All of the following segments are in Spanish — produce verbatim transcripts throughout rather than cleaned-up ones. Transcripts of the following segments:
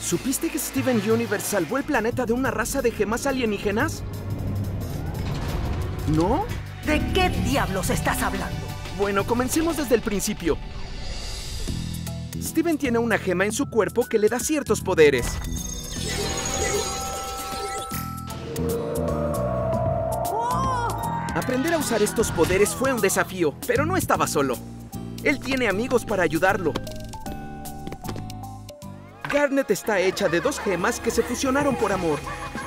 ¿Supiste que Steven Universe salvó el planeta de una raza de gemas alienígenas? ¿No? ¿De qué diablos estás hablando? Bueno, comencemos desde el principio. Steven tiene una gema en su cuerpo que le da ciertos poderes. Aprender a usar estos poderes fue un desafío, pero no estaba solo. Él tiene amigos para ayudarlo. Garnet está hecha de dos gemas que se fusionaron por amor.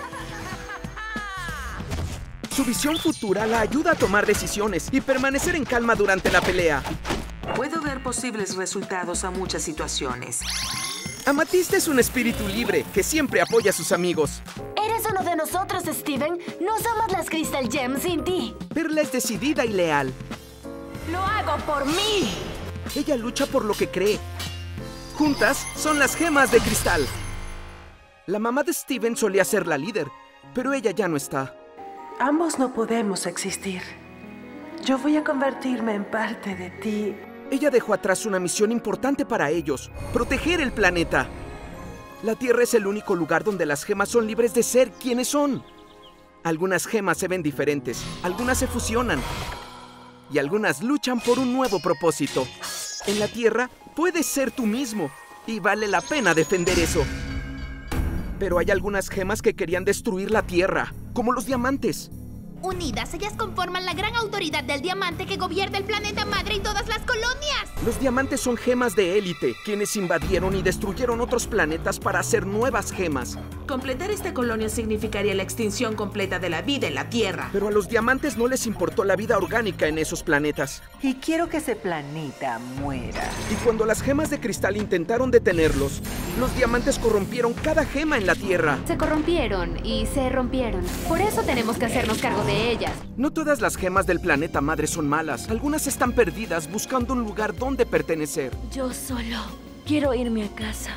Su visión futura la ayuda a tomar decisiones y permanecer en calma durante la pelea. Puedo ver posibles resultados a muchas situaciones. Amatista es un espíritu libre que siempre apoya a sus amigos. Eres uno de nosotros, Steven. No somos las Crystal Gems sin ti. Perla es decidida y leal. ¡Lo hago por mí! Ella lucha por lo que cree. Juntas son las gemas de cristal. La mamá de Steven solía ser la líder, pero ella ya no está. Ambos no podemos existir. Yo voy a convertirme en parte de ti. Ella dejó atrás una misión importante para ellos: proteger el planeta. La Tierra es el único lugar donde las gemas son libres de ser quienes son. Algunas gemas se ven diferentes, algunas se fusionan y algunas luchan por un nuevo propósito. En la Tierra puedes ser tú mismo y vale la pena defender eso. Pero hay algunas gemas que querían destruir la Tierra, como los diamantes. Unidas, ellas conforman la gran autoridad del diamante que gobierna el planeta madre y todas las colonias. Los diamantes son gemas de élite, quienes invadieron y destruyeron otros planetas para hacer nuevas gemas. Completar esta colonia significaría la extinción completa de la vida en la Tierra. Pero a los diamantes no les importó la vida orgánica en esos planetas. Y quiero que ese planeta muera. Y cuando las gemas de cristal intentaron detenerlos, los diamantes corrompieron cada gema en la Tierra. Se corrompieron y se rompieron. Por eso tenemos que hacernos cargo de ellas. No todas las gemas del planeta madre son malas. Algunas están perdidas buscando un lugar donde pertenecer. Yo solo quiero irme a casa.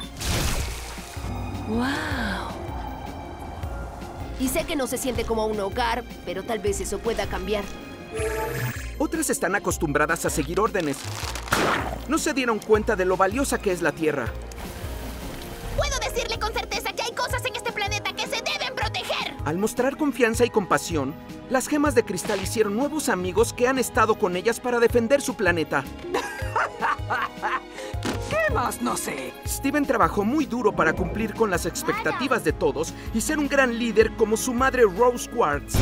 ¡Wow! Y sé que no se siente como un hogar, pero tal vez eso pueda cambiar. Otras están acostumbradas a seguir órdenes. No se dieron cuenta de lo valiosa que es la Tierra. Puedo decirle con certeza que hay cosas en este planeta que se deben proteger. Al mostrar confianza y compasión, las gemas de cristal hicieron nuevos amigos que han estado con ellas para defender su planeta. ¿Qué más? No sé. Steven trabajó muy duro para cumplir con las expectativas de todos y ser un gran líder como su madre Rose Quartz.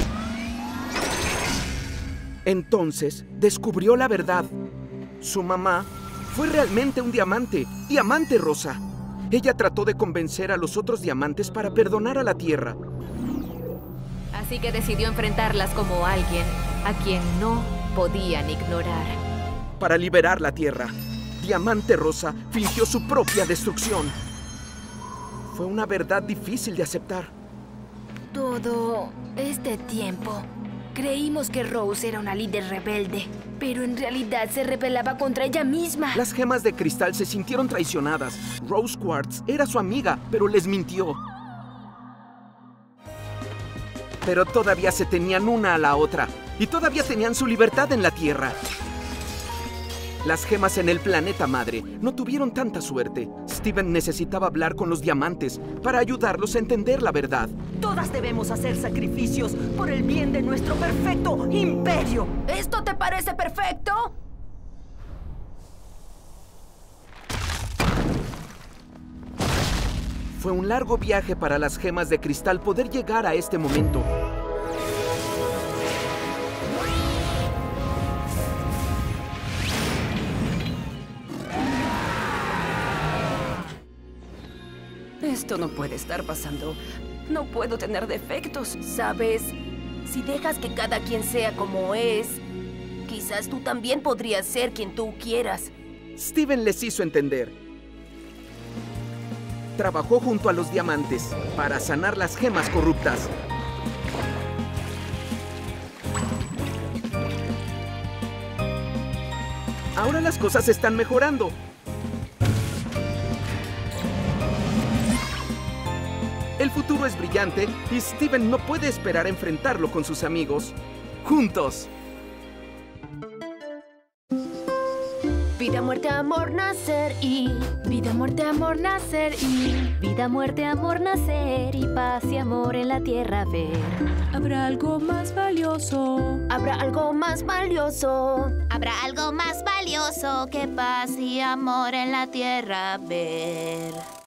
Entonces, descubrió la verdad. Su mamá fue realmente un diamante, Diamante Rosa. Ella trató de convencer a los otros diamantes para perdonar a la Tierra. Así que decidió enfrentarlas como alguien a quien no podían ignorar. Para liberar la Tierra, Diamante Rosa fingió su propia destrucción. Fue una verdad difícil de aceptar. Todo este tiempo creímos que Rose era una líder rebelde, pero en realidad se rebelaba contra ella misma. Las gemas de cristal se sintieron traicionadas. Rose Quartz era su amiga, pero les mintió. Pero todavía se tenían una a la otra, y todavía tenían su libertad en la Tierra. Las gemas en el planeta madre no tuvieron tanta suerte. Steven necesitaba hablar con los diamantes para ayudarlos a entender la verdad. Todas debemos hacer sacrificios por el bien de nuestro perfecto imperio. ¿Esto te parece perfecto? Fue un largo viaje para las gemas de cristal poder llegar a este momento. Esto no puede estar pasando. No puedo tener defectos. ¿Sabes? Si dejas que cada quien sea como es, quizás tú también podrías ser quien tú quieras. Steven les hizo entender. Trabajó junto a los diamantes para sanar las gemas corruptas. Ahora las cosas están mejorando. El futuro es brillante y Steven no puede esperar a enfrentarlo con sus amigos. ¡Juntos! Vida, muerte muerte, amor, nacer y... Vida, muerte, amor, nacer y... Vida, muerte, amor, nacer y paz y amor en la tierra ver. Habrá algo más valioso. Habrá algo más valioso. Habrá algo más valioso que paz y amor en la tierra ver.